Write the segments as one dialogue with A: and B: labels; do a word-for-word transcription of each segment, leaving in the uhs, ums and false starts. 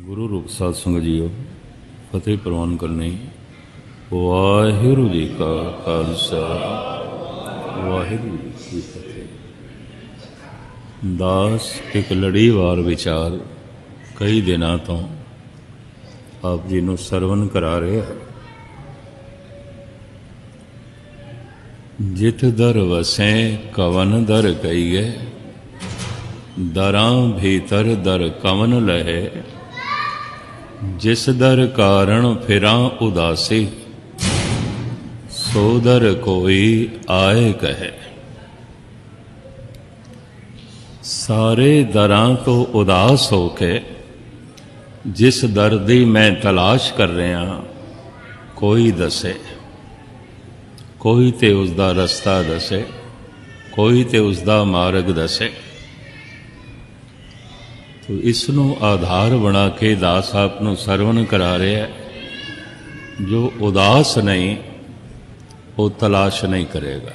A: गुरु रूप साध संगत जीओ फतेह प्रवान करनी। वाहिगुरू जी का खालसा वाहिगुरू जी की फतेह। दास एक लड़ीवार विचार कई दिनों तो आप जी नूं सरवण करा रहे हैं। जित दर वसें कवन दर कहीए, दरां भीतर दर कवन लहे। जिस दर कारण फिरां उदासी, सो दर कोई आए कहे। सारे दरां तो उदास होके जिस दर दी मैं तलाश कर रहा, कोई दसे। कोई ते उसदा रस्ता दसे, कोई ते उसदा मार्ग दसे। तो इसनों आधार बना के दास आप नूं सरवण करा रहे हैं। जो उदास नहीं वो तलाश नहीं करेगा।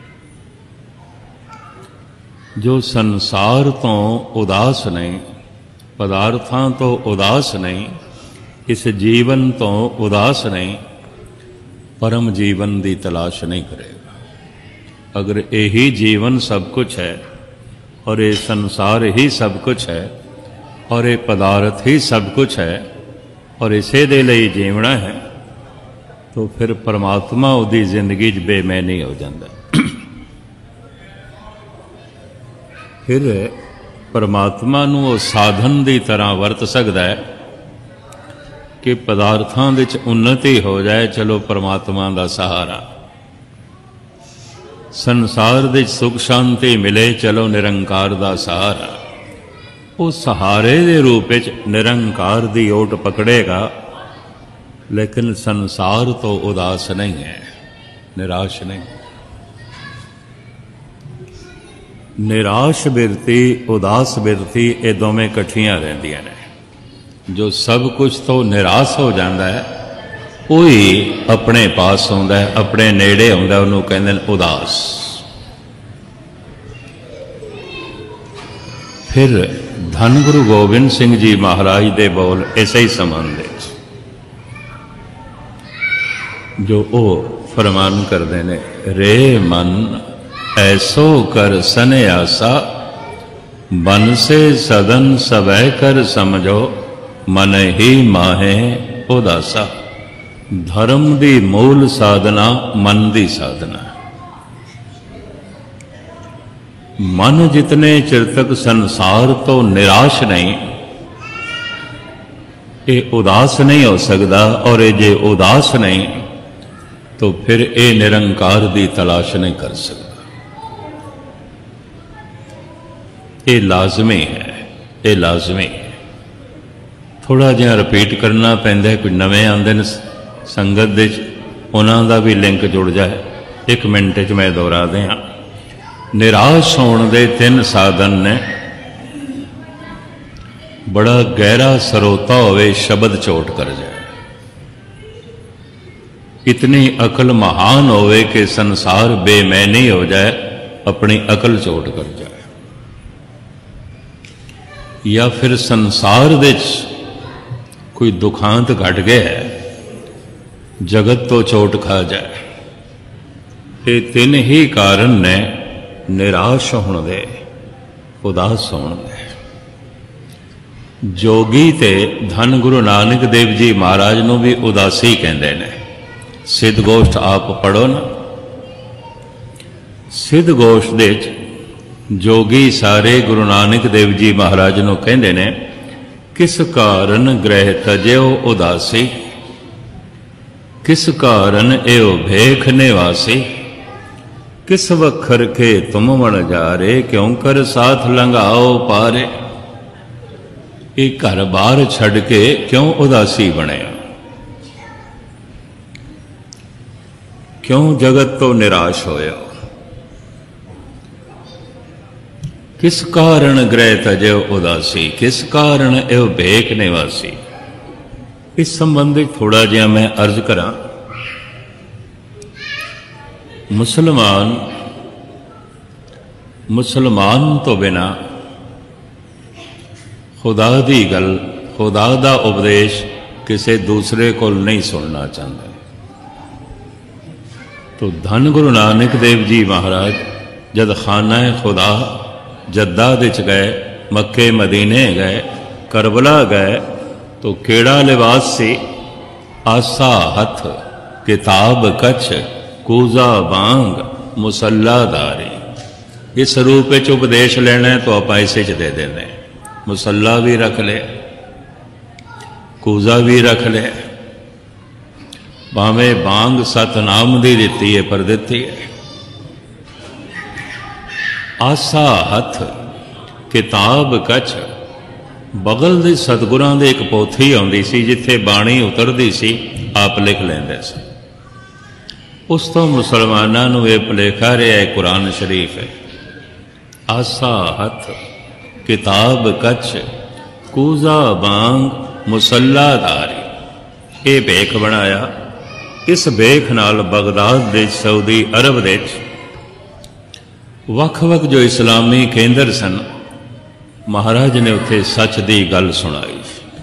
A: जो संसार तो उदास नहीं, पदार्थां तो उदास नहीं, इस जीवन तो उदास नहीं, परम जीवन की तलाश नहीं करेगा। अगर यही जीवन सब कुछ है और ये संसार ही सब कुछ है और ये पदार्थ ही सब कुछ है और इसे दे लई जीवना है, तो फिर परमात्मा उदी जिंदगी च बेमैनी हो जाता। फिर परमात्मा नूं वो साधन की तरह वरत सकता है कि पदार्थां विच उन्नति हो जाए, चलो परमात्मा का सहारा। संसार दे सुख शांति मिले, चलो निरंकार का सहारा। वो सहारे के रूप में निरंकार की ओट पकड़ेगा, लेकिन संसार तो उदास नहीं है, निराश नहीं। निराश बिरती उदास बिरती ये दोवें कट्ठियां रहिंदियां ने। जो सब कुछ तो निराश हो जाता है, वही अपने पास आउंदा है, अपने नेड़े आउंदा, उन्होंने कहते हैं उदास। फिर धन गुरु गोबिंद सिंह जी महाराज दे बोल इसे ही संबंध जो वो फरमान करते ने। रे मन ऐसो कर सन्यासा, बन से सदन सवै कर समझो, मन ही माहे उदासा। धर्म दी मूल साधना मन दी साधना। मन जितने चिर तक संसार तो निराश नहीं, ये उदास नहीं हो सकता। और ये जे उदास नहीं तो फिर ये निरंकार की तलाश नहीं कर सकता। ये लाजमी है, ये लाजमी है। थोड़ा जिहा रिपीट करना पैंदा है। कुछ नवे आंदे ने संगत दे, उन्हां दा भी लिंक जुड़ जाए। एक मिनट च मैं दोहरा दियां। निराश होने दे तीन साधन ने। बड़ा गहरा सरोता होवे, शब्द चोट कर जाए। इतनी अकल महान होवे कि संसार बेमैनी हो जाए, अपनी अकल चोट कर जाए। या फिर संसार दे कोई दुखांत घट गया है, जगत तो चोट खा जाए। ये तीन ही कारण ने निराश होने दे, उदास होने दे। जोगी ते धन गुरु नानक देव जी महाराज नूं भी उदासी कहते हैं। सिद्ध गोष्ठ आप पढ़ो ना। सिद्ध गोष्ठ दे जोगी सारे गुरु नानक देव जी महाराज नूं कहते हैं, किस कारण ग्रह तजो उदासी, किस कारण एओ भेख निवासी। किस वखर के तुम मन जारे, क्यों कर साथ लंघाओ पारे। ये घर बार छड़ के क्यों उदासी बने, क्यों जगत तो निराश होया। किस कारण ग्रह तजो उदासी, किस कारण एओ भेख निवासी। इस संबंधित थोड़ा जिहा मैं अर्ज करा। मुसलमान मुसलमान तो बिना खुदा दी गल खुदा दा उपदेश किसी दूसरे को नहीं सुनना चाहते। तो धन गुरु नानक देव जी महाराज जद खाना खुदा जद्दा दिच गए, मक्के मदीने गए, करबला गए, तो केड़ा लिबास सी? आसा हथ, किताब कछ, कूजा बांग, मुसल्लादारी। इस रूप में उपदेश लेना है तो आप ऐसे च दे देने, मुसल्ला भी रख ले, कूजा भी रख ले, भावें बांग सतनाम दी दिती है पर दिती है। आसा हथ, किताब कछ, बगल दे सतगुरां दे एक पोथी आउंदी सी जिथे बाणी उतरदी सी, आप लिख लेंदे सी। उस तो मुसलमानां नूं इह भुलेखा रहा है कुरान शरीफ है। आसा हथ, किताब कछ, कूजा बांग, मुसल्लादारी, ये भेख बनाया। इस भेख नाल बगदाद दे सऊदी अरब दे वख-वख जो इस्लामी केंद्र सन, महाराज ने उत्थे सच की गल सुनाई।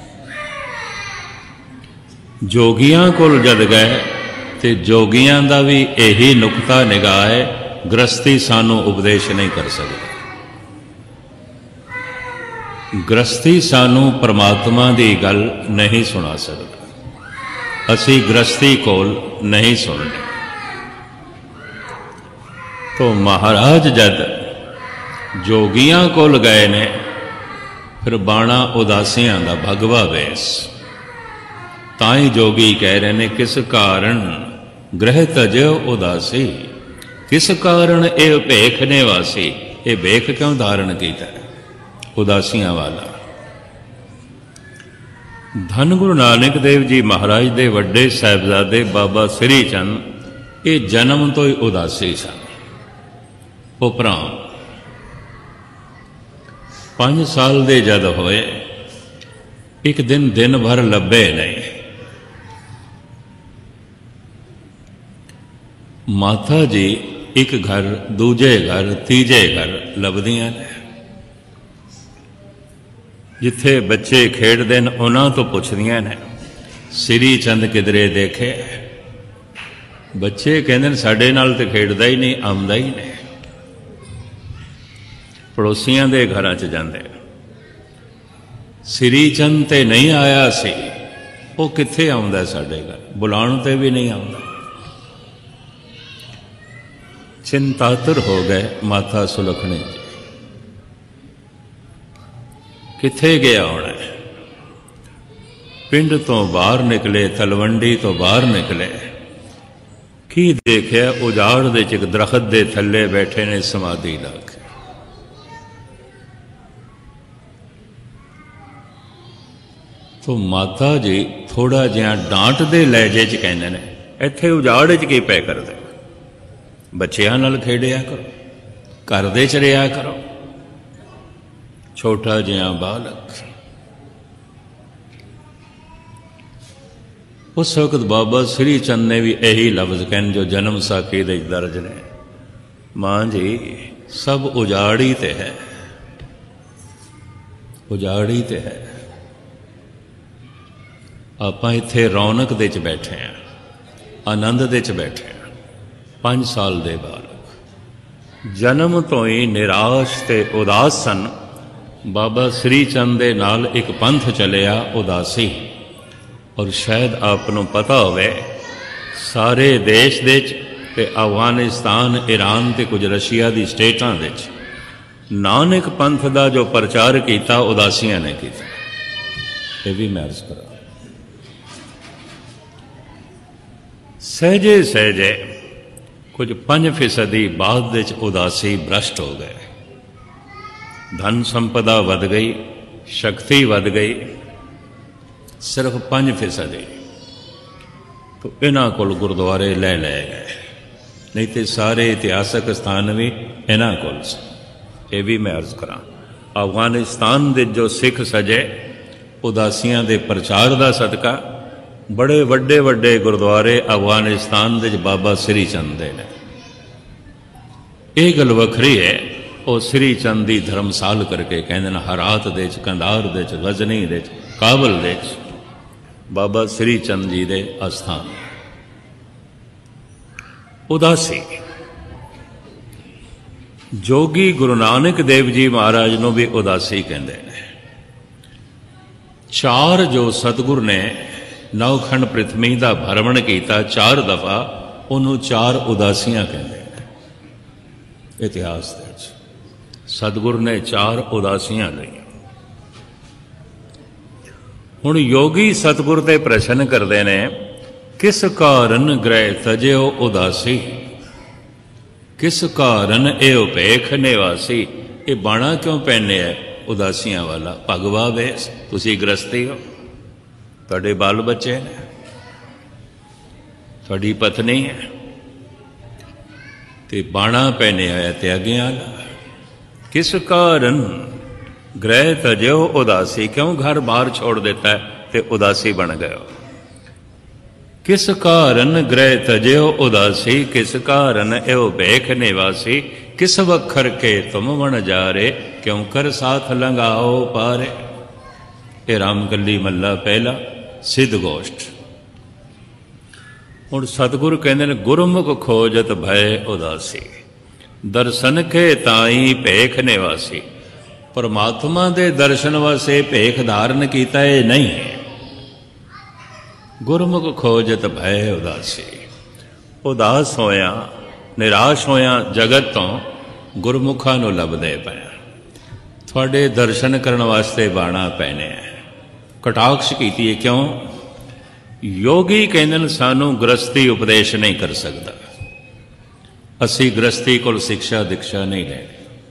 A: जोगियां कोल जद गए तो जोगियां दा भी यही नुकता निगाह है, गृहस्थी सानू उपदेश नहीं कर सकते। गृहस्थी सानू परमात्मा की गल नहीं सुना सकता, असी गृहस्थी कोल नहीं सुनते। तो महाराज जद जोगियां कोल गए ने, फिर बाणा उदासियां दा भगवा वेस, ताई जोगी कह रहे ने किस कारण ग्रह तजो उदासी, किस कारण ये भेख ने वासी, ये भेख क्यों धारण किया उदासियां वाला। धन गुरु नानक देव जी महाराज दे वड्डे साहिबजादे बाबा श्री चंद ये जन्म तो ही उदासी सन। उपराम पांच साल दे जद होए, एक दिन दिन भर लभे नहीं। माता जी एक घर, दूजे घर, तीजे घर लभदियां ने। जिथे बच्चे खेडदे न उन्हां तो पुछदियां ने, श्री चंद किधरे देखे? बच्चे कहंदे साडे नाल ते खेडदा ही नहीं, आउंदा ही नहीं। पड़ोसियां दे घरां च जांदे, श्री चंद ते नहीं आया सी, वो कित्थे आउंदा साडे घर, बुलाण ते भी नहीं आउंदा। चिंतातुर हो गए माता सुलखनी जी, कित्थे गया होना। पिंड तो बाहर निकले, तलवंडी तो बाहर निकले, की देखिया उजाड़ दे च दरखत दे थले बैठे ने समाधि ला के। तो माता जी थोड़ा जिहा डांट दे लहजे च कहंदे ने, इत्थे उजाड़ च की पै करदे, बच्चियां नाल खेडिया करो, घर दे च रिहा करो। छोटा जिहा बालक। उस वक्त बाबा श्री चंद ने भी यही लफ्ज कहन जो जन्म साखी दे दर्ज ने, मां जी सब उजाड़ी ते है, उजाड़ी ते है। आपां इत्थे रौनक दे च बैठे हैं, आनंद दे च बैठे हैं। पांच साल दे बालक जन्म तो ही निराश ते उदास सन। बाबा श्री चंद दे नाल एक पंथ चलिया उदासी, और शायद आपनों पता होवे सारे देश दे ते अफगानिस्तान, ईरान ते कुछ रशिया दी स्टेटां दे नानक पंथ दा जो प्रचार किया उदासियां ने किया। ये भी मैं अर्ज करा, सहजे सहजे कुछ पंज फीसदी बाद विच उदासी भ्रष्ट हो गए। धन संपदा वध गई, शक्ति वध गई, सिर्फ पंज फीसदी। तो इन्हां कोल गुरुद्वारे ले लै गए, नहीं तो सारे इतिहासक स्थान भी इन्हां कोल सी। ये भी मैं अर्ज करा, अफगानिस्तान दे जो सिख सजे उदासियां दे प्रचार दा सदका बड़े वड्डे वड्डे गुरुद्वारे अफगानिस्तान दे बाबा श्री चंद दे ने। ये गल वखरी है, वो श्री चंद की धर्मसाल करके कहते हैं हरात दे, कंधार दे, गजनी दे काबल दे बाबा श्री चंद जी के अस्थान। उदासी जोगी गुरु नानक देव जी महाराज नूं भी उदासी कहते हैं। चार जो सतगुर ने नवखंड पृथ्वी का भ्रमण किया चार दफा, उन्होंने चार उदासियां कहते हैं। इतिहास सतगुर ने चार उदासियां ली। हुण योगी सतगुर ते प्रश्न करते हैं, किस कारण ग्रह तजो उदासी, किस कारण ए उपेख निवासी। ये बाणा क्यों पहने है उदासियां वाला? भगवा वेस, तुसी गृहस्थी हो, तुहाडे बाल बच्चे ने, तुहाडी पत्नी है, ते बाणा पहने होया त्यागियां वाला। किस कारण ग्रह तजो उदासी, क्यों घर बाहर छोड़ देता है ते उदासी बन गए। किस कारण ग्रह तजो उदासी, किस कारण एवं भेख निवासी। किस वखर के तुम वन जा रे, क्यों कर साथ लंगाओ पारे। ये रामकली मल्ला पहला सिद्ध गोष्ठ। हुण सतगुरु कहते हैं, गुरमुख खोजत भय उदासी, दर्शन के ताई भेख निवासी। परमात्मा दे दर्शन वास्ते भेख धारण किया है नहीं है। गुरमुख खोजत भय उदासी, उदास होया निराश होया जगत तो गुरमुखा नूं लभदे पे। थोड़े दर्शन करने वास्ते बाणा पहने कटाक्ष की है। क्यों? योगी कहते सानू गृहस्थी उपदेश नहीं कर सकता, असी गृहस्थी को शिक्षा दीक्षा नहीं ले।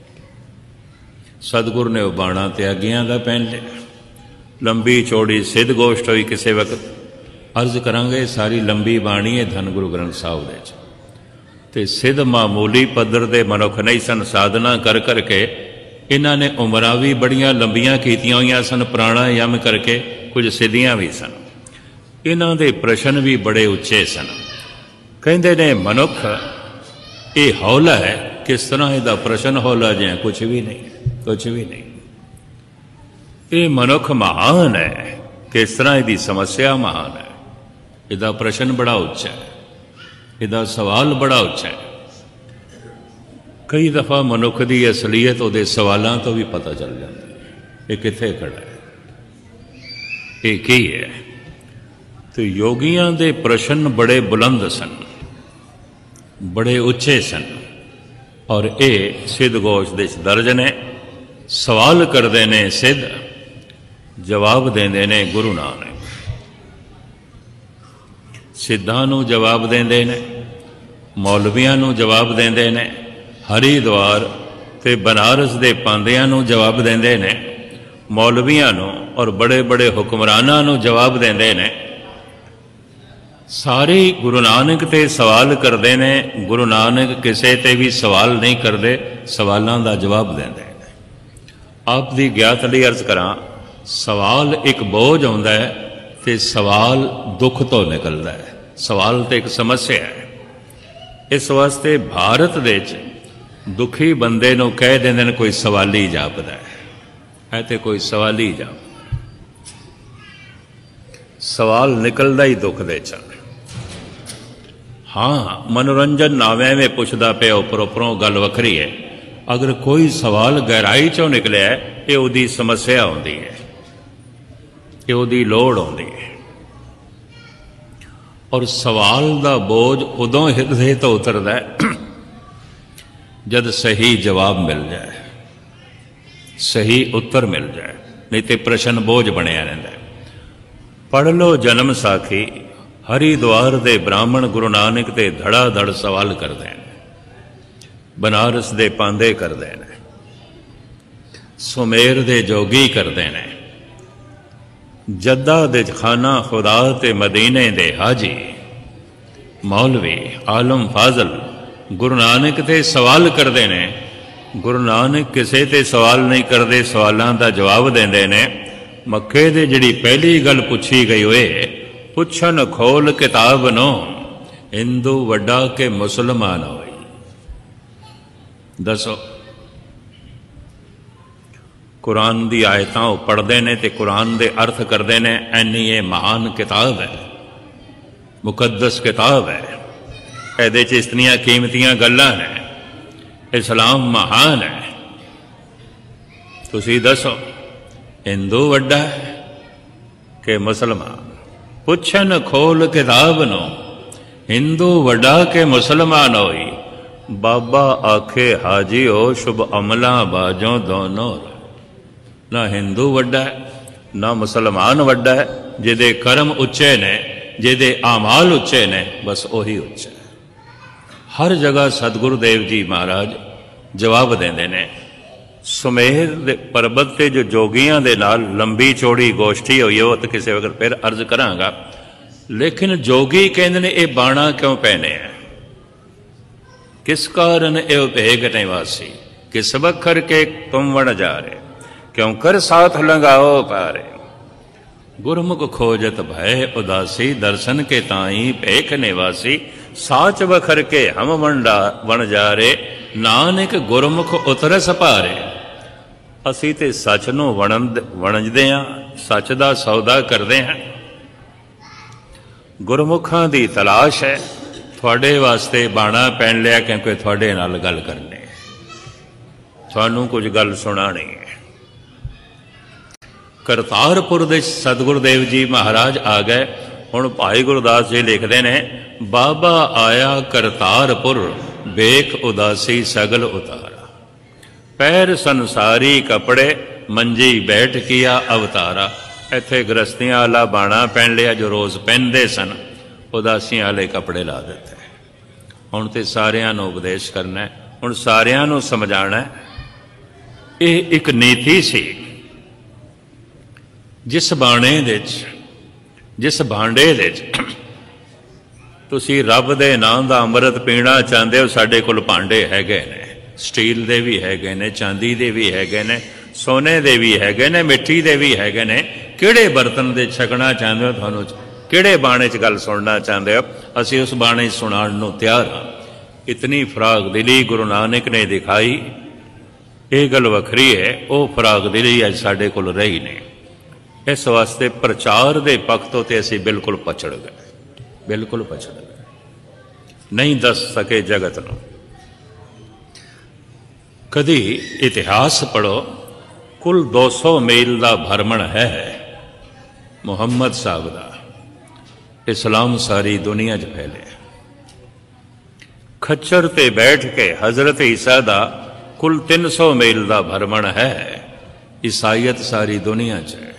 A: सतगुरु ने वह बाणा त्यागियां का पहन लिया। लंबी चौड़ी सिद्ध गोष्ठ हुई। किसी वक्त अर्ज करांगे, सारी लंबी बाणी है धन गुरु ग्रंथ साहब दे ते सिद्ध मामूली पद्धर दे मनुख नहीं सन। साधना कर करके इन्हां ने उमरां भी बड़ियां लंबियां कीतियां होईयां सन, प्राणायाम करके कुछ सिद्धियां भी सन। इन्हां दे प्रश्न भी बड़े उच्चे सन। कहंदे ने मनुख ये हौला है, किस तरह इहदा प्रश्न हौला जिहा कुछ भी नहीं, कुछ भी नहीं। ये मनुख महान है, किस तरह इहदी समस्या महान है। इहदा प्रश्न बड़ा उच्चा है, इहदा सवाल बड़ा उच्चा है। कई दफा मनुख की असलीयत उहदे सवालों तो भी पता चल जाती है, ये कित्थे खड़ा है, ये की है। तो योगियां दे प्रश्न बड़े बुलंद सन, बड़े उच्चे सन। और ये सिद्ध गोश दे दर्ज ने। सवाल करते ने सिद्ध, जवाब देंदे ने गुरु नानक। सिद्धां नूं जवाब देंदे ने, मौलवियां नूं जवाब देंदे ने, हरिद्वार ते बनारस दे पांदियां नूं जवाब देंदे ने, मौलवियां नूं और बड़े बड़े हुक्मरानां नूं जवाब देंदे ने। सारे गुरु नानक ते सवाल करते हैं। गुरु नानक किसी ते भी सवाल नहीं करते, सवालों का जवाब देंदे ने। आप दी ज्ञात लई अर्ज करा, सवाल एक बोझ आउंदा है ते सवाल दुख तो निकलता है। सवाल तो एक समस्या है। इस वास्ते भारत दे दुखी बंदे नूं कह देंदे ने कोई सवाली जापदा है, है तो कोई सवाली जापदा। सवाल निकलदा ही दुख दे चल। हाँ, मनोरंजन नावे में पुछदा पे उपर उपरों गल वखरी है। अगर कोई सवाल गहराई चों निकलिया है, ये उहदी समस्या होंदी है, ये उहदी लोड़ होंदी है। और सवाल दा बोझ उदों हिरदे तो उतरदा है जद सही जवाब मिल जाए, सही उत्तर मिल जाए, नहीं तो प्रश्न बोझ बनिया रहिंदा है। पढ़ लो जन्म साखी, हरिद्वार दे ब्राह्मण गुरु नानक ते धड़ा धड़ सवाल करते हैं, बनारस दे पांदे करते हैं, सुमेर दे जोगी करते हैं, जद्दा दे खाना खुदा ते मदीने दे हाजी मौलवी आलम फाजल गुरु नानक ते सवाल करते हैं। गुरु नानक किसी ते सवाल नहीं करते, सवालों का जवाब देंदे ने। मक्के दे जिहड़ी पहली गल पुछी गई होए, पुछन खोल किताब नो हिंदू वड्डा के मुसलमान होई। दसो कुरान दी आयतां पढ़ते हैं तो कुरान के अर्थ करते हैं। इन्नी ये महान किताब है, मुकद्दस किताब है। ਇਹਦੇ 'ਚ इतनियां कीमतियां गल्लां ने। इस्लाम महान है। तुसी दसो हिंदू वड्डा है कि मुसलमान? पुछन खोल किताब नो, हिंदू वड्डा के मुसलमान होई। बाबा आखे हाजी हो शुभ अमला बाजों दोनों। ना हिंदू वड्डा है ना मुसलमान वड्डा है। जिदे कर्म उच्चे ने, जिदे आमाल उच्चे ने, बस ओही उच्चा। हर जगह सतगुरुदेव जी महाराज जवाब देंदे ने। सुमेर दे पर्वत ते जो जोगियां दे नाल लंबी चौड़ी गोष्ठी हुई है, तो किसी वक्त फिर अर्ज करांगा। लेकिन जोगी कहंदे ने ये बाणा क्यों पहने हैं, किस कारण ये भेग निवासी, किस बखर के तुम वण जा रहे, क्यों कर साथ लंगाओ पारे। गुरमुख खोजत भय उदासी, दर्शन के ताई भेख निवासी। साच बखर के हम वंडा वण जा रे, नानक गुरमुख उतरस पारे। असी ते सच नूं वणद वणजदे हां, सच दा सौदा करदे हां। गुरमुखां दी तलाश है। थोड़े वास्ते बाणा पहन लिया क्योंकि थोड़े नाल गल करनी, थानू कुछ गल सुनानी है। करतारपुर दे सतगुरुदेव जी महाराज आ गए। हुण भाई गुरदास जी लिखते हैं, बाबा आया करतारपुर, बेख उदासी सगल उतारा। पैर संसारी कपड़े, मंजी बैठ किया अवतारा। इत्थे गृहस्थियां वाला बाणा पहन लिया जो रोज़ पहनते सन, उदासियां वाले कपड़े ला दिते। हुण ते सारियां नूं उपदेश करना है, हुण सारियां नूं समझाना है। यह एक नीति सी। जिस बाणे दे जिस भांडे दे तुसी रब दे नाम दा अमृत पीना चाहते हो, साडे कोल भांडे हैगे ने, स्टील दे भी हैगे ने, चांदी दे भी हैगे ने, सोने दे भी हैगे ने, मिट्टी दे भी हैगे ने। किहड़े बर्तन दे छकना चाहते हो, तुहानू किहड़े बाणे च गल सुनना चाहते हो, असी उस बाणे सुनाण नूं तैयार हां। इतनी फराग दिली गुरु नानक ने दिखाई। ये गल वखरी है, वो फराग दिली अज साडे कोल रही नहीं। इस वास्ते प्रचार के पक्ष तो असी बिल्कुल पछड़ गए, बिल्कुल पछड़ गए, नहीं दस सके जगत नूं। कदी इतिहास पढ़ो, कुल दो सौ मील का भ्रमण है मुहम्मद साहब का। इस्लाम सारी दुनिया च फैले। खच्चर ते बैठ के हजरत ईसा का कुल तीन सौ मील का भ्रमण है। ईसाईयत सारी दुनिया च है।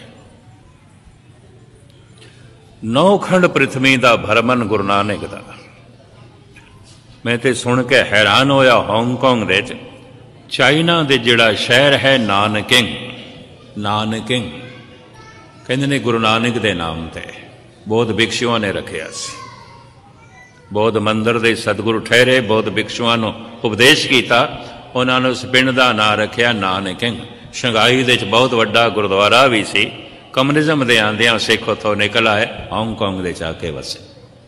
A: नौ खंड पृथ्वी का भ्रमण गुरु नानक का। मैं तो सुन के हैरान होया, हांगकांग दे चाइना दे जिहड़ा शहर है नानकिंग, नानकिंग कहंदे ने गुरु नानक दे नाम ते बौद्ध भिक्षुओं ने रखिया सी। बौद्ध मंदिर दे सतगुरु ठहरे, बौद्ध भिक्षुओं नूं उपदेश किया, उन्होंने उस पिंड का नाम रखिया नानकिंग। शंघाई दे बहुत वड्डा गुरुद्वारा भी सी। कम्युनिज्म दे आंदियां सिख उथों निकल आए, हांगकांग दे जाके वसे।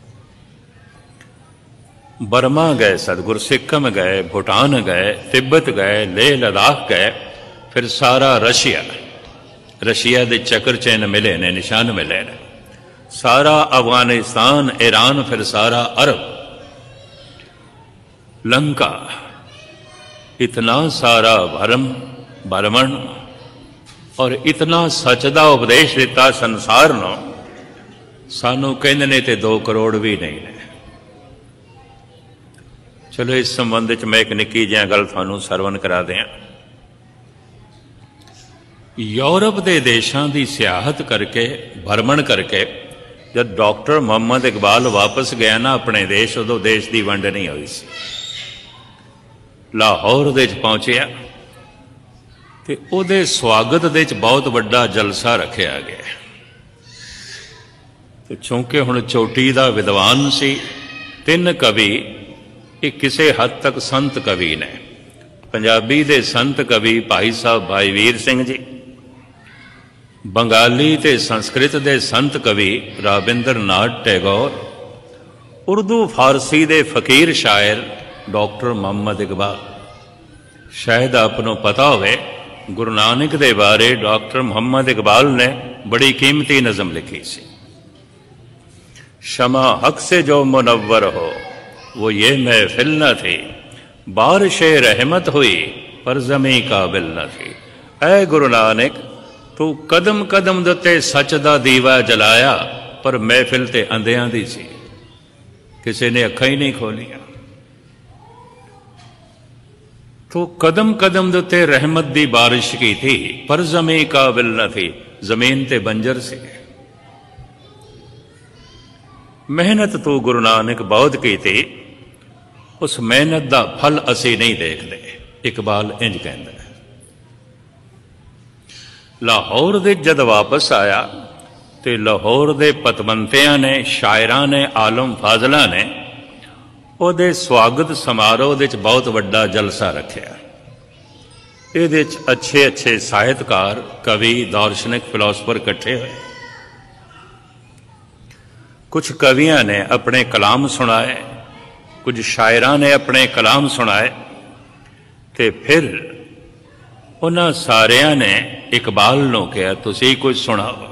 A: बर्मा गए सतगुरु, सिक्किम गए, भूटान गए, तिब्बत गए, लेह लद्दाख गए, फिर सारा रशिया, रशिया दे चक्कर चैन मिले ने, निशान मिले ने, सारा अफगानिस्तान, ईरान, फिर सारा अरब, लंका। इतना सारा भरम भरमण और इतना सच का उपदेश दिता संसार नूं। सानू कहंदे ने ते दो करोड़ भी नहीं ने। चलो इस संबंध च मैं एक निक्की जिहा गल तुहानू सरवण करा दियां। यूरोप के देशों की सियाहत करके, भ्रमण करके, जब डॉक्टर मुहम्मद इकबाल वापस गया ना अपने देश, उदों देश की वंड नहीं हुई सी। लाहौर दे पहुंचया ते उहदे स्वागत दे बहुत वड्डा जलसा रखा गया। तो चूंकि हुण चोटी का विद्वान सी, तीन कवि, ये किसी हद तक संत कवि ने। पंजाबी दे संत कवि भाई साहब भाई वीर सिंह जी, बंगाली ते संस्कृत दे संत कवि राबिंद्र नाथ टैगोर, उर्दू फारसी दे फकीर शायर डॉक्टर मुहम्मद इकबाल। शायद आपनों पता होवे गुरु नानक दे बारे डॉक्टर मुहम्मद इकबाल ने बड़ी कीमती नज़म लिखी सी। शमा हक से जो मुनव्वर हो वो ये महफिल न थी, बारिश रहमत हुई पर ज़मी काबिल न थी। ऐ गुरु नानक तू कदम कदम दे उत्ते सच दा दीवा जलाया, पर महफिल ते अंधियां दी सी, किसी ने अखां ही नहीं खोलियां। तो कदम कदम दे उत्ते रहमत दी बारिश की थी, पर ज़मी काबिल न थी, जमीन ते बंजर सी। मेहनत तू गुरु नानक बहुत की थी, उस मेहनत दा फल असी नहीं देखते। इकबाल इंज कहंदा है। लाहौर दे जद वापस आया ते लाहौर दे पतवंतियां ने, शायरां ने, आलम फाजला ने ਉਹਦੇ स्वागत समारोह दे बहुत वड्डा जलसा रखिया। ये अच्छे अच्छे ਸਾਹਿਤਕਾਰ, कवि, दार्शनिक, फिलोसफर इकट्ठे हुए। कुछ कवियां ने अपने कलाम सुनाए, कुछ शायरां ने अपने कलाम सुनाए, ते फिर उन्हां सारियां ने इकबाल नूं कहा तुसीं कुछ सुणाओ।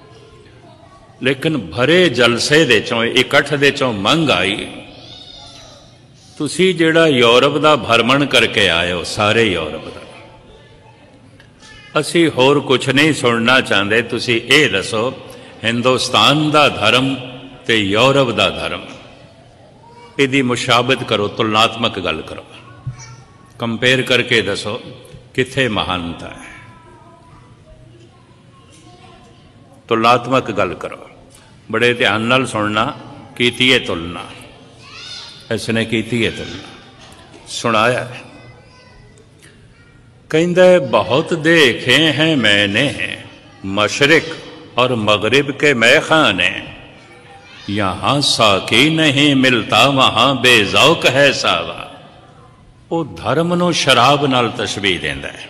A: लेकिन भरे जलसे दे चों, इकट्ठ दे चों मंग आई, तुसी जिहड़ा यूरोप का भ्रमण करके आए हो, सारे यूरोप का, असी होर कुछ नहीं सुनना चाहते, तुसी ये दसो हिंदुस्तान का धर्म ते यूरोप का धर्म, इहदी मुशाबत करो, तुलनात्मक गल करो, कंपेयर करके दसो किथे महानता है। तुलनात्मक गल करो, बड़े ध्यान नाल सुनना। कीती है तुलना, इसने की है तुलना, सुनाया है। कहंदा बहुत देखे हैं मैंने मशरिक और मगरिब के मैखाने, यहाँ साकी नहीं मिलता वहाँ बेजौक है सावा। वो धर्म नूं शराब नाल तशबीह देंदा है।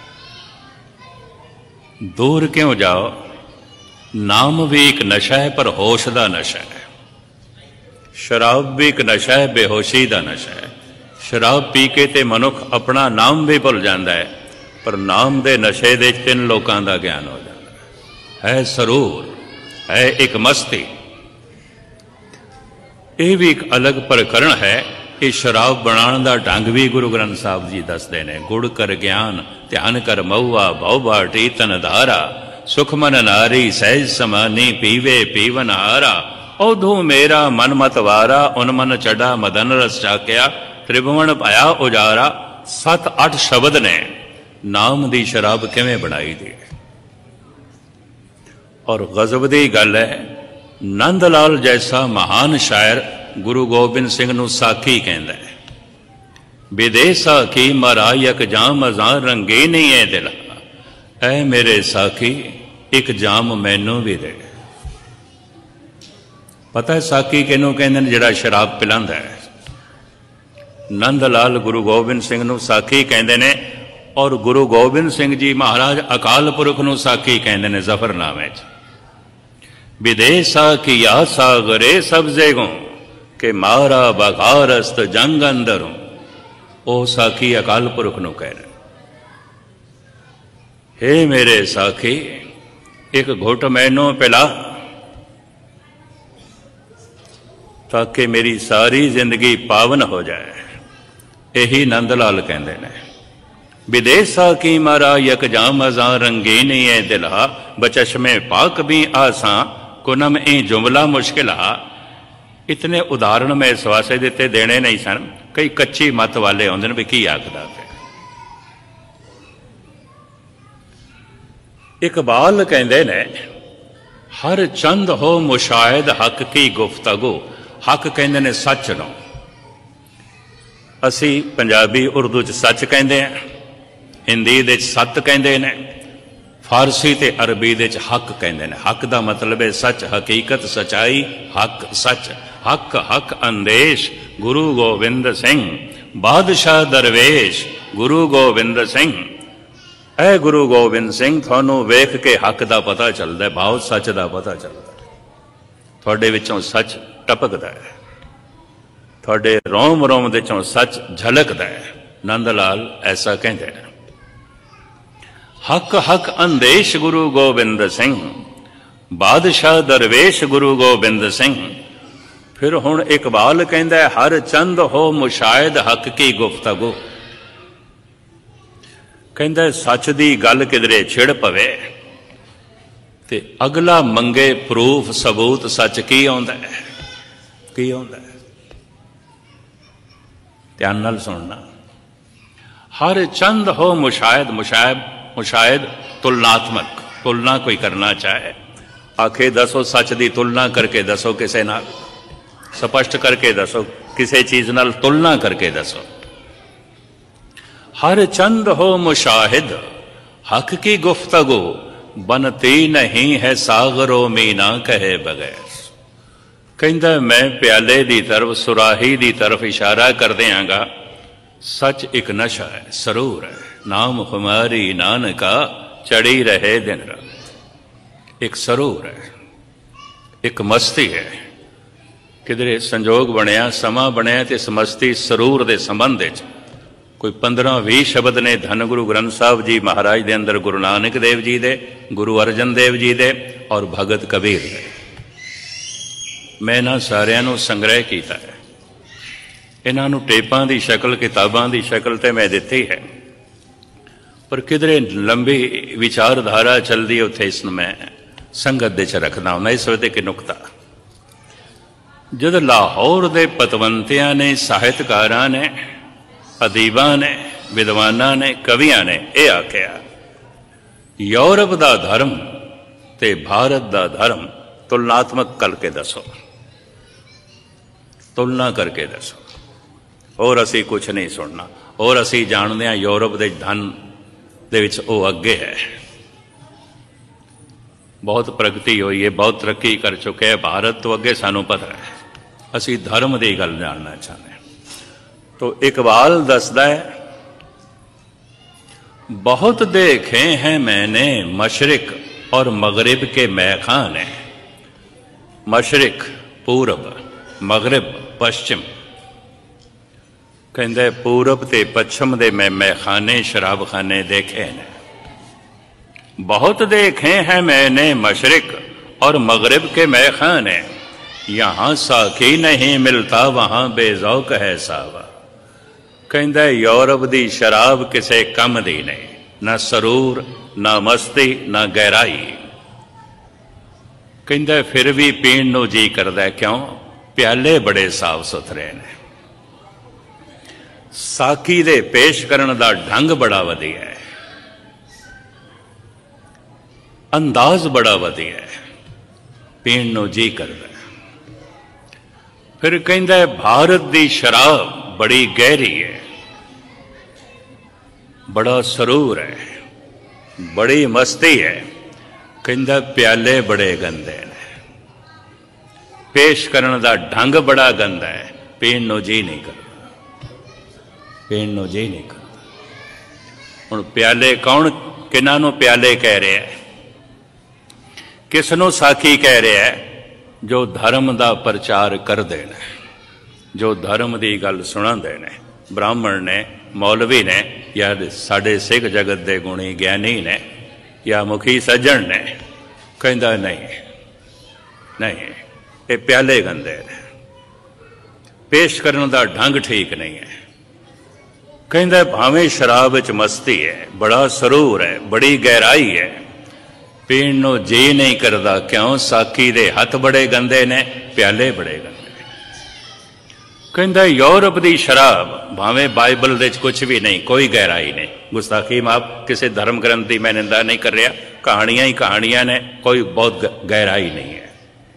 A: दूर क्यों जाओ, नाम भी एक नशा है पर होश का नशा है। शराब भी एक नशा है, बेहोशी का नशा है। शराब पी के ते मनुख अपना नाम भी भुल जाता है, पर नाम दे नशे दे तीन लोगों का ज्ञान हो जाता है। है सरूर, है एक मस्ती। यह भी एक अलग प्रकरण है। ये शराब बनाने का ढंग भी गुरु ग्रंथ साहब जी दसते हैं। गुड़ कर ज्ञान, ध्यान कर मऊआ, बहु बाटी तन धारा, सुखमन नारी सहज समानी, पीवे पीवन हारा। औधू मेरा मन मत वारा, उनमन चढ़ा मदन रस चाक्या, त्रिभुवन पाया उजारा। सत अठ शब्द ने नाम दी शराब किवें बनाई दी। और गजब दी गल है, नंद लाल जैसा महान शायर गुरु गोबिंद सिंह नूं साखी कहंदा है। विदेसा की मरायक जाम अजां रंगे नहीं है दिला, ऐ मेरे साखी एक जाम मैनू भी दे। पता है साकी किनू कहंदे ने? जिहड़ा शराब पिलांदा है। नंद लाल गुरु गोबिंद सिंह नूं साखी कहंदे ने, और गुरु गोबिंद सिंह जी महाराज अकाल पुरख नूं साखी कहंदे ने जफरनामे च। विदेसा किया सागरे सब्जे गो के मारा बगारस्त जंग अंदरों। ओ साखी अकाल पुरख नूं कह रहे, हे मेरे साखी एक घुट मैनू पिला, ताकि मेरी सारी जिंदगी पावन हो जाए। यही नंद लाल कहते हैं। विदेसा की मारा यक जाम अजा रंगीन है दिला, बचश्मे पाक भी आसा कुनम ई जुमला मुश्किला। इतने उदाहरण मैं इस वास्ते दिते देने नहीं सन। कई कच्ची मत वाले आउंदे ने भी की आखदा है। इकबाल कहते ने, हर चंद हो मुशाहिद हक की गुफ्तगू। हक कहते ने सच नो। असी पंजाबी उर्दू च सच कहते हैं, हिंदी दे सत कहते हैं, फारसी ते अरबी दे हक कहते हैं। हक का मतलब है सच, हकीकत, सच्चाई, हक सच। हक हक अंदेश गुरु गोबिंद सिंह, बादशाह दरवेश गुरु गोबिंद सिंह। ऐ गुरु गोबिंद सिंह, थानू वेख के हक का पता चलता है, भाव सच का पता चलता है। थोड़े विचों सच टपकता है, थोड़े रोम रोम दे चों सच झलकता है। नंद लाल ऐसा कहते हैं। हक हक अंदेश गुरु गोबिंद सिंह, बादशाह दरवेश गुरु गोबिंद सिंह। फिर हुण इकबाल कहंदा है, हर चंद हो मुशाहिद हक की गुफ्तगू। कहंदा सच दी गल किधरे छिड़ पवे ते अगला मंगे प्रूफ सबूत, सच की आउंदा है, की आउंदा है। ध्यान नाल सुनना। हर चंद हो मुशाहिद, मुशाहिद मुशाहिद तुलनात्मक, तुलना कोई करना चाहे, आखे दसो सच दी तुलना करके दसो, किसे नाल स्पष्ट करके दसो, किसी चीज नाल तुलना करके दसो। हर चंद हो मुशाहिद हक की गुफ्तगू, बनती नहीं है सागरो मीना कहे बगैर। कहंदा मैं प्याले दी तरफ, सुराही दी तरफ इशारा कर देंगा। सच एक नशा है, सरूर है, नाम खुमारी नानका चढ़ी रहे दिन रात। एक सरूर है, एक मस्ती है। किधरे संजोग बनया, समा बनया ते इस मस्ती सरूर दे संबंध च कोई पंद्रह भी शब्द ने धन गुरु ग्रंथ साहब जी महाराज दे अंदर, गुरु नानक देव जी दे, गुरु अर्जन देव जी दे और भगत कबीर दे। मैं इन्हां सारियां नूं संग्रह किया है, इन्हां नूं टेपां दी शक्ल, किताबां दी शक्ल ते मैं दित्ती है, पर किधरे लंबी विचारधारा चलती है, उत्थे इसनूं मैं संगत दे च रखदा हुंदा। इस वे कि नुकता जद लाहौर दे पतवंतियां ने, साहित्यकारां ने, अदीबां ने, विद्वानां ने, कवियां ने यह आख्या, यूरोप दा धर्म ते भारत दा धर्म तुलनात्मक करके दसो, तुलना करके दसो। और असी कुछ नहीं सुनना। और असी जानते हैं यूरोप दे धन दे विच वो अगे है, बहुत प्रगति हुई है, बहुत तरक्की कर चुके हैं। भारत तो अगे सानू पता है, असी धर्म की गल जानना चाहते हैं। तो इकबाल दसदा है, बहुत देखे हैं मैंने मशरिक और मगरिब के मैखाने। मशरिक पूरब, मगरिब पश्चिम। कहंदे पूरब ते पश्चिम दे मैं मैखाने, शराब खाने देखे ने। बहुत देखे हैं मैंने मशरिक और मगरिब के मैखाने, यहां साकी नहीं मिलता वहां बेजौक है सावा। कहंदा यूरोप दी शराब किसे कम दी नहीं, ना सरूर, ना मस्ती, ना गहराई। कहंदा फिर भी पीण नूं जी करदा, क्यों? प्याले बड़े साफ सुथरे ने, साकी दे पेश करन दा ढंग बड़ा वधिया है, अंदाज बड़ा वधिया है, पीण नूं जी करदा। फिर कहंदा भारत दी शराब बड़ी गहरी है, बड़ा सरूर है, बड़ी मस्ती है। कहंदा प्याले बड़े गंदे ने, पेश करने का ढंग बड़ा गंदा है, पीण नूं जी नहीं करता, पीण नूं जी नहीं करता। हुण प्याले कौन, किन्हां नूं प्याले कह रहा है, किस नूं साकी कह रहा है? जो धर्म का प्रचार करते हैं, जो धर्म की गल सुणांदे ने, ब्राह्मण ने, मौलवी ने, या साडे सिख जगत के गुणी ज्ञानी ने, या मुखी सज्जन ने। कहंदा नहीं नहीं, ये प्याले गंदे ने, पेश करने का ढंग ठीक नहीं है। कहंदा भावें शराब च मस्ती है, बड़ा सरूर है, बड़ी गहराई है, पीण नूं जी नहीं करता, क्यों? साकी दे हथ बड़े गंदे ने, प्याले बड़े गंदे। कहंदा यूरोप की शराब भावें बाइबल दे कुछ भी नहीं, कोई गहराई नहीं। गुस्ताखी माफ, किसी धर्म ग्रंथ की मैं निंदा नहीं कर रहा, कहानियां ही कहानियां ने, कोई बहुत गहराई नहीं है।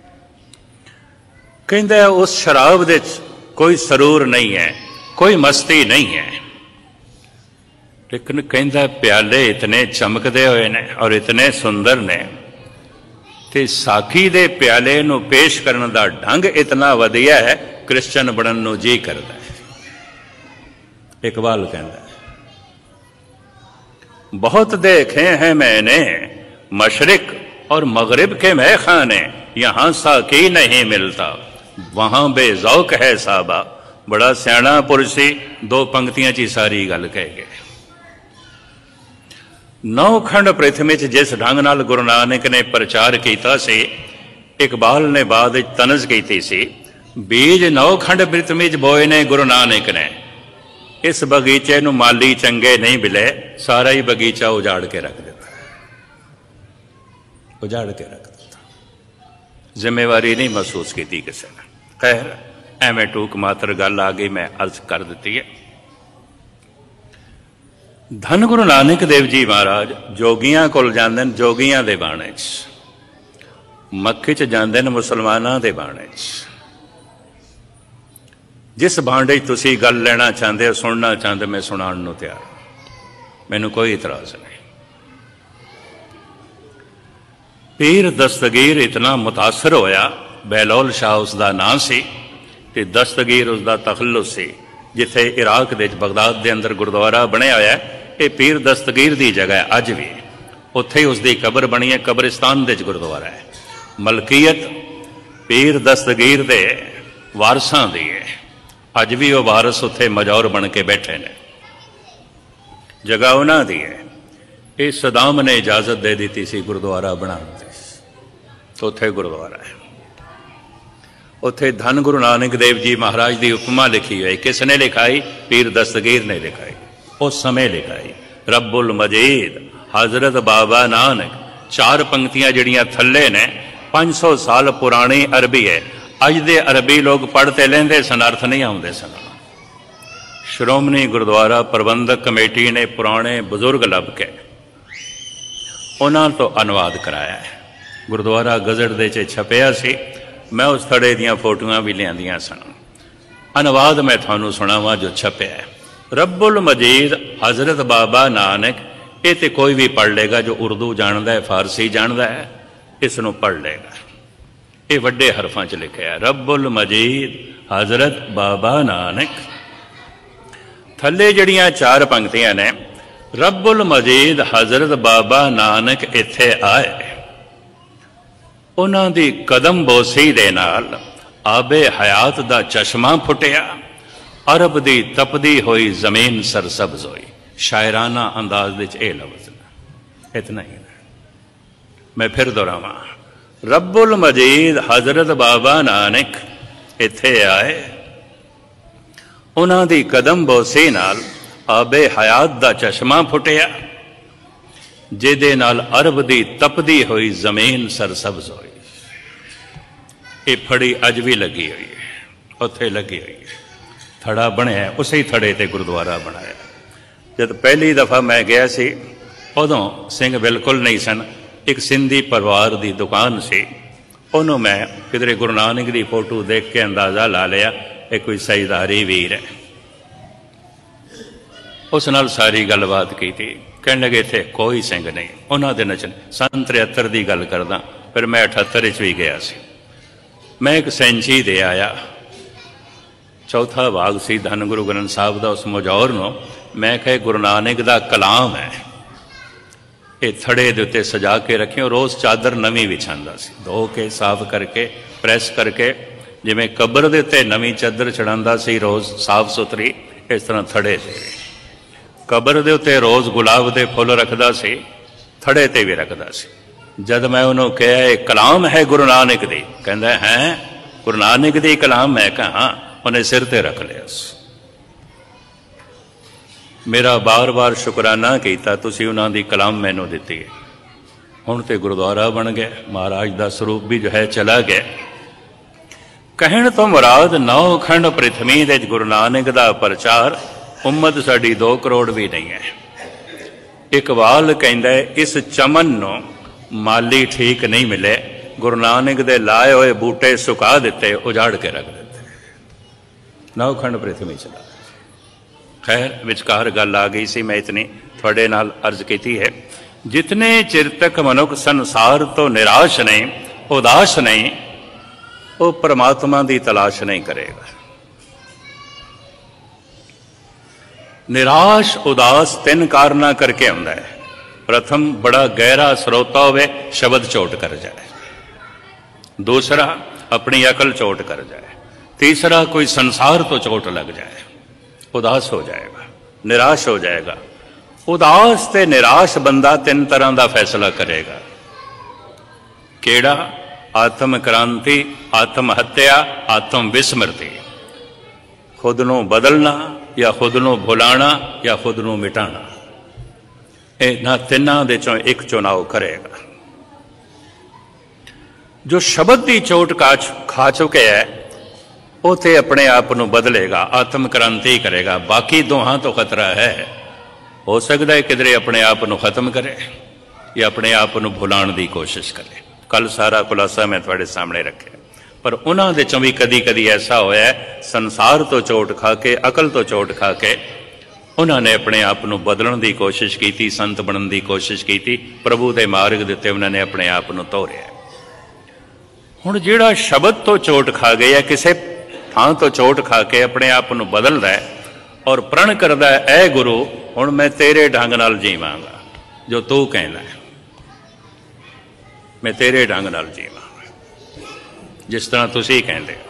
A: कहंदा उस शराब दे कोई सरूर नहीं है, कोई मस्ती नहीं है, लेकिन कहंदा प्याले इतने चमकदे हुए ने और इतने सुंदर ने, ते साकी दे प्याले नूं पेश करने का ढंग इतना वधिया है, क्रिश्चन बनन नूं जी करदा है। इकबाल कहंदा बहुत देखे हैं मैंने मशरिक और मगरिब के मैखाने, यहां साकी नहीं मिलता वहां बेजौक है साहबा। बड़ा सियाणा पुरुष सी, दो पंक्तियां ची सारी गल कह गए। नौ खंड पृथ्वी च जिस ढंग नाल गुरु नानक ने प्रचार किया से, इकबाल ने बाद तनज की सी, बीज नौ खंड पृथ्वी च बोए ने गुरु नानक ने, इस बगीचे नूं माली चंगे नहीं मिले, सारा ही बगीचा उजाड़ के रख दिता, उजाड़ के रख दिता, जिम्मेवारी नहीं महसूस की किसी ने। खैर एवें टूक मात्र गल आ गई, मैं अर्ज कर दी है। धन गुरु नानक देव जी महाराज जोगियां कोल जांदे ने, जोगियां दे बाणे च, मक्के च जांदे ने मुसलमानां दे बाणे च। जिस भांडे तुसी गल लेना चाहते हो, सुनना चाहते, मैं सुनाण नूं तैयार, मैनूं कोई इतराज नहीं। पीर दस्तगीर इतना मुतासर होया, बहलोल शाह उसका नाम सी ते दस्तगीर उसका तखल्लुस सी, जिथे इराक दे बगदाद के अंदर गुरुद्वारा बनया होया, ये पीर दस्तगीर की जगह है अज भी, उत्थे ही उसकी कबर बनी है, कब्रिस्तान दे गुरुद्वारा है। मलकीयत पीर दस्तगीर दे वारसां दी है, अज भी वह वारस उत्थे मजौर बन के बैठे ने, जगह उन्हां दी है। ये सदाम ने इजाजत दे दी सी गुरुद्वारा बनाने दी, तो उत्थे गुरुद्वारा है। उत्थे धन गुरु नानक देव जी महाराज की उपमा लिखी हुई, किसने लिखाई? पीर दस्तगीर ने लिखाई, उस समय लिखाई। रब्बुल मजीद हजरत बाबा नानक, चार पंक्तियां जड़ियां थले ने, पांच सौ साल पुरानी अरबी है, अज दे अरबी लोग पढ़ते लेंदे सन, अर्थ नहीं आउंदे सन। श्रोमणी गुरुद्वारा प्रबंधक कमेटी ने पुराने बुजुर्ग लब के उन्हां तो अनुवाद कराया है। गुरुद्वारा गजट दे च छपिया सी, मैं उस थड़े दियां फोटोआं भी लियांदियां सन। अनुवाद मैं थानू सुनावां जो छपिया है। रब्बुल मजीद हजरत बाबा नानक, ये तो कोई भी पढ़ लेगा जो उर्दू जानता है, फारसी जानता है, इसनों पढ़ लेगा। ये वड्डे हरफां च लिखा है, रब्बुल मजीद हजरत बाबा नानक। थले जड़ियां चार पंक्तियां ने, रब्बुल मजीद हजरत बाबा नानक इत्थे आए, उन्हां दी कदम बोसी दे नाल आबे हयात दा चश्मा फुटिया, अरब दी तपदी हुई जमीन सरसब्ज हुई। शायराना अंदाज दे च लफ्ज इतना ही। मैं फिर दोहरावां, रब्बुल मजीद हजरत बाबा नानक इत्थे आए, उन्हां दी कदम बोसी नाल आबे हयात दा चश्मा फुटिया, जिहदे नाल अरब दी तपदी हुई जमीन सरसब्ज हुई। ये फड़ी अज भी लगी हुई है, उत्थे लगी हुई है, थड़ा बनया, उसे ही थड़े ते गुरुद्वारा बनाया। जब पहली दफा मैं गया सी, उदों सिंह बिल्कुल नहीं सन, एक सिंधी परिवार की दुकान सी, उन्होंने मैं किधरे गुरु नानक की फोटो देख के अंदाजा ला लिया ये कोई सजधारी वीर है। उस नाल सारी गलबात की थी, कहने लगे इत्थे कोई सिंह नहीं, उन्होंने नचन। सन तिहत्तर की गल करदा, फिर मैं अठहत्तर भी गया सी। मैं एक सैंची दे आया, चौथा भाग सी धन गुरु ग्रंथ साहब का, उस मुजौर नो मैं कहे गुरु नानक का कलाम है, ये थड़े दे उत्ते सजा के रखे, और रोज़ चादर नवी विछांदा सी, धो के साफ करके प्रैस करके, जिवें कबर दे उत्ते नवी चादर चढ़ांदा सी रोज़ साफ सुथरी, इस तरह थड़े से कबर दे उत्ते रोज़ गुलाब दे फुल रखदा सी, थड़े ते भी रखदा सी। जद मैं उन्होंने कहा ये कलाम है गुरु नानक दी, कहंदा है गुरु नानक दी कलाम, मैं कहा उन्हें सिर ते रख लिया। मेरा बार बार शुकराना किया, तुसीं उन्हां दी कलाम मैनूं दित्ती है, हुण ते गुरुद्वारा बन गया, महाराज का स्वरूप भी जो है चला गया। कहण तो मुराद नौ खंड पृथ्वी दे गुरु नानक का प्रचार, उम्मत साडी दो करोड़ भी नहीं है। इकबाल कहंदा है इस चमन नूं माली ठीक नहीं मिले, गुरु नानक दे लाए हुए बूटे सुका दिते, उजाड़ के रख दिते, नौ खंड पृथ्वी चला। खैर विचकार गल आ गई सी, मैं इतनी थोड़े नाल अर्ज की है, जितने चिर तक मनुख संसार तो निराश नहीं, उदास नहीं, वो परमात्मा की तलाश नहीं करेगा। निराश उदास तीन कारणा करके आंदा है। प्रथम बड़ा गहरा स्रोता होवे, शब्द चोट कर जाए, दूसरा अपनी अकल चोट कर जाए, तीसरा कोई संसार तो चोट लग जाए, उदास हो जाएगा, निराश हो जाएगा। उदास ते निराश बंदा तीन तरह का फैसला करेगा। केड़ा? आत्म क्रांति, आत्म हत्या, आत्म विस्मृति। खुद नूं बदलना या खुद नूं भुलाना या खुद नूं मिटाना, इन्हां तिन्हां दे चों एक चुनाव करेगा। जो शब्द की चोट का खा चुके है वो तो अपने आप को बदलेगा, आत्म क्रांति करेगा। बाकी दोहां तो खतरा है। हो सकता है किधरे अपने आप को खत्म करे या अपने आप को भुलाने की कोशिश करे। कल सारा खुलासा मैं थोड़े सामने रखे, पर उन्होंने चों भी कदी कदी ऐसा होया संसार तो चोट खा के, अकल तो चोट खा के उन्होंने अपने आप को बदलने की कोशिश की, संत बनने की कोशिश की, प्रभु के मार्ग दिते उन्होंने अपने आप को तोरिया। हुण जिहड़ा शब्द तो चोट खा गया, किसी थां तो चोट खा के अपने आप को बदलदा है और प्रण करदा है, ऐ गुरु हुण मैं तेरे ढंग नाल जीवांगा, जो तू कहना है मैं तेरे ढंग नाल जीवांगा, जिस तरह तुसीं कहंदे हो।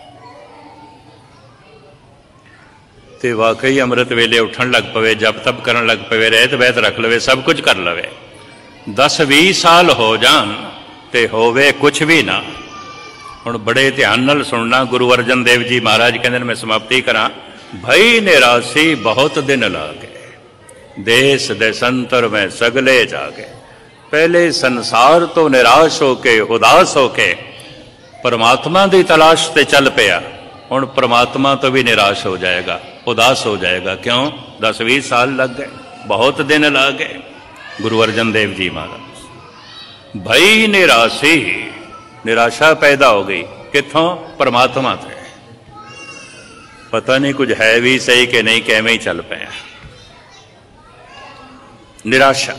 A: ते वाकई अमृत वेले उठन लग पवे, जप तप करन लग पवे, रहत बहत रख लवे, सब कुछ कर लवे, दस भी साल हो जान ते होवे कुछ भी ना। हुण बड़े ध्यान नाल सुनना। गुरु अर्जन देव जी महाराज कहंदे ने, मैं समाप्ति करा, भई निरासी बहुत दिन लागे, देश देशंतर में सगले जागे। पहले संसार तो निराश होके, उदास होके परमात्मा की तलाश ते चल पिया, हुण परमात्मा तो भी निराश हो जाएगा, उदास हो जाएगा। क्यों? दस भी साल लग गए, बहुत दिन लग गए। गुरु अर्जन देव जी महाराज, भई निराशी, निराशा पैदा हो गई। कित्थों? परमात्मा से। पता नहीं कुछ है भी सही कि नहीं, कैमें ही चल पाया। निराशा।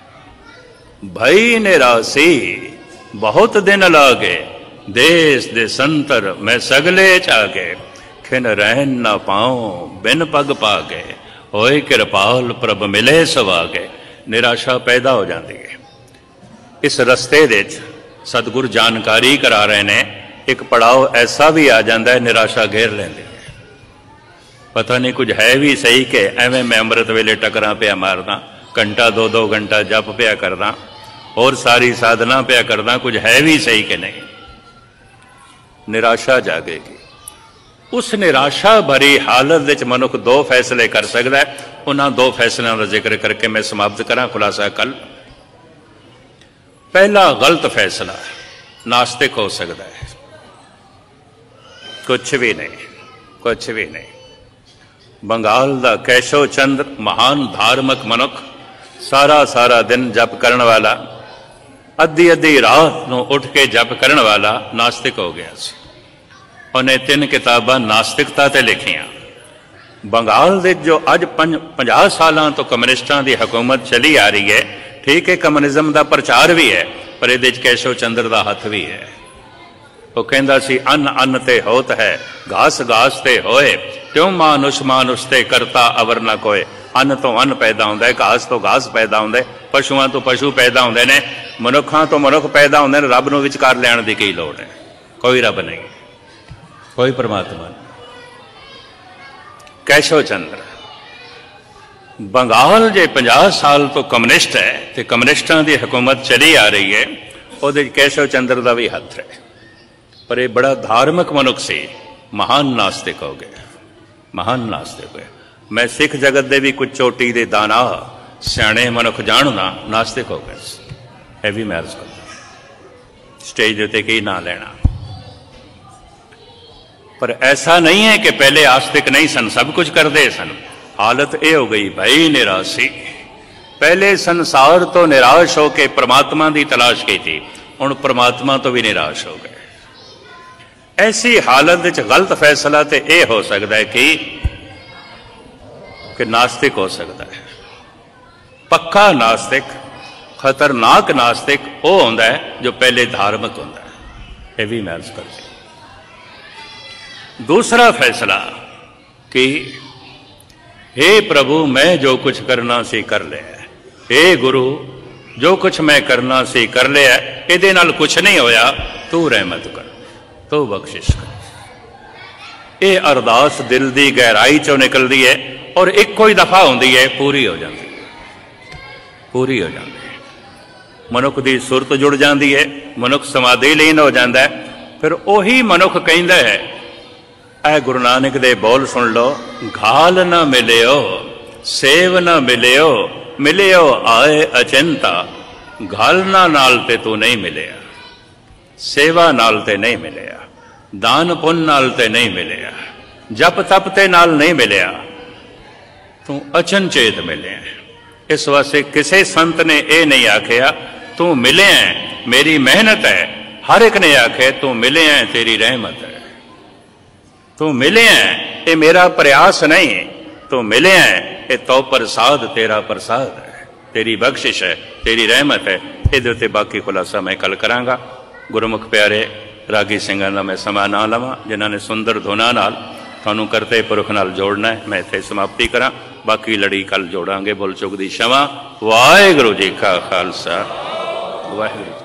A: भई निराशी बहुत दिन लागे, देश देशंतर मैं सगले जागे। खिन रहन न पाऊं बिन पग पागे, होए कृपाल प्रभ मिले सवागे। निराशा पैदा हो जाती है। इस रस्ते दे सतगुर जानकारी करा रहे ने, एक पड़ाव ऐसा भी आ जाता है, निराशा घेर लेंदी है। पता नहीं कुछ है भी सही कि एवं मैं अमृत वेले टकरा पिया मारदा, घंटा दो दो घंटा जप पिया करदा और सारी साधना पिया करदा, कुछ है भी सही कि नहीं। निराशा जागेगी। उस निराशा भरी हालत विच मनुख दो फैसले कर सकता है। उन्होंने दो फैसलों का जिक्र करके मैं समाप्त करा खुलासा कल। पहला गलत फैसला, नास्तिक हो सकता है, कुछ भी नहीं, कुछ भी नहीं। बंगाल का कैशव चंद्र महान धार्मिक मनुख, सारा सारा दिन जप करने वाला, अद्धी अद्धी रात को उठ के जप करने वाला नास्तिक हो गया सी। उन्हें तीन किताबां नास्तिकता ते लिखियां। बंगाल दे जो अज पंजाह सालों तो कम्युनिस्टां दी हुकूमत चली आ रही है, ठीक है कम्युनिज्म का प्रचार भी है, पर ये कैशव चंद्र का हथ भी है। वो कहता सी, अन्न अन्न ते होत है, घास घास ते होए, त्यों मानुष मानुष ते करता अवर न कोय। अन्न तो अन्न पैदा होंदा है, घास तो घास पैदा होंदा है, पशुओं तो पशु पैदा होंदे ने, मनुखां तो मनुख पैदा होंदे ने। रब नूं विचकार लैण दी की लोड़ है? कोई रब नहीं, कोई परमात्मा नहीं। कैशव चंद्र बंगाल जे पचास साल तो कम्युनिस्ट है, तो कम्युनिस्टां दी हुकूमत चली आ रही है, उहदे कैशव चंद्र का भी हथ है। पर यह बड़ा धार्मिक मनुख से महान नास्तिक हो गया, महान नास्तिक हो गया। मैं सिख जगत दे भी कुछ चोटी दे दाना सियाणे मनुख जानना नास्तिक हो गए। है भी मैं अर्ज करता स्टेज उत्ते की ना लेना। पर ऐसा नहीं है कि पहले आस्तिक नहीं सन, सब कुछ करते सन। हालत यह हो गई, भाई निराशी। पहले संसार तो निराश होके परमात्मा की तलाश की थी, हुण परमात्मा तो भी निराश हो गए। ऐसी हालत विच गलत फैसला तो यह हो सकता है कि कि नास्तिक हो सकता है। पक्का नास्तिक, खतरनाक नास्तिक वो होंदा है जो पहले धार्मिक होंदा है। यह भी मैं अर्ज करती। दूसरा फैसला कि हे प्रभु मैं जो कुछ करना सी कर लिया, हे गुरु जो कुछ मैं करना सी कर लिया, इहदे नाल कुछ नहीं होया, तू रहमत कर, तू बख्शिश कर। ये अरदास दिल की गहराई चों निकलती है और एक कोई दफा होंदी है, पूरी हो जाती है। पूरी हो जाती है। मनुख की सुरत जुड़ जाती है, मनुख समाधि लीन हो जाता है। फिर उही मनुख कहता है, ऐ गुरु नानक दे बोल सुन लो, घाल न मिलियो सेव न मिलियो, मिलियो आए अचिंता। घालना नाल ते तू नहीं मिलिया, सेवा नाल ते नहीं मिलिया, दान पुण्य नाल ते नहीं मिलिया, जप तप ते नाल नहीं मिलिया, तू अचनचेत मिले। इस वास्ते किसी संत ने यह नहीं आखिया तू मिले है मेरी मेहनत है, हर एक ने आखे तू मिले है तेरी रहमत है, तू मिले है ये मेरा प्रयास नहीं, तू मिले है ये तो प्रसाद तेरा प्रसाद है, तेरी बख्शिश है, तेरी रहमत है। ये बाकी खुलासा मैं कल करांगा। गुरमुख प्यारे रागी सिंघां दा मैं समा ना लवां, जिन्होंने सुंदर धुना नाल थानू करते पुरख नाल जोड़ना है। मैं इत्थे समाप्ति करा, बाकी लड़ी कल जोड़ांगे। बुल चुक दी क्षमा। वाहिगुरू जी का खालसा, वाहिगुरू।